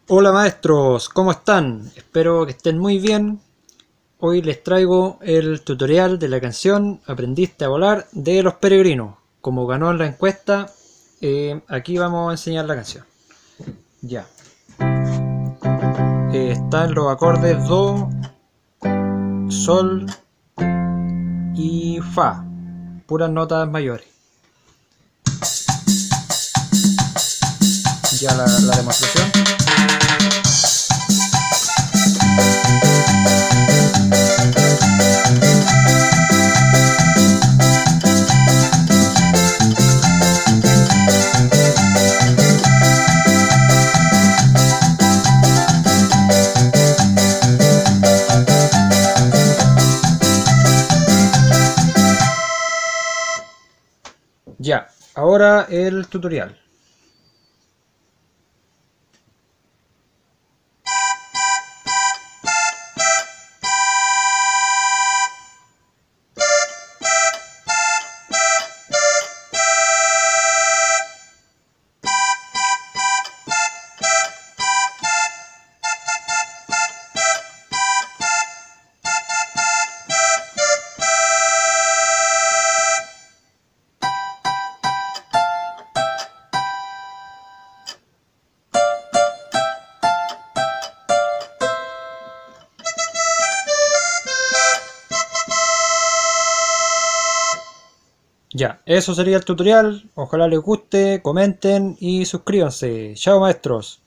Hola maestros, ¿cómo están? Espero que estén muy bien. Hoy les traigo el tutorial de la canción Aprendiste a volar de Los Peregrinos. Como ganó en la encuesta, aquí vamos a enseñar la canción. Ya. Están los acordes Do, Sol y Fa. Puras notas mayores. Ya la demostración. Ya, ahora el tutorial. Ya, eso sería el tutorial. Ojalá les guste, comenten y suscríbanse. Chao maestros.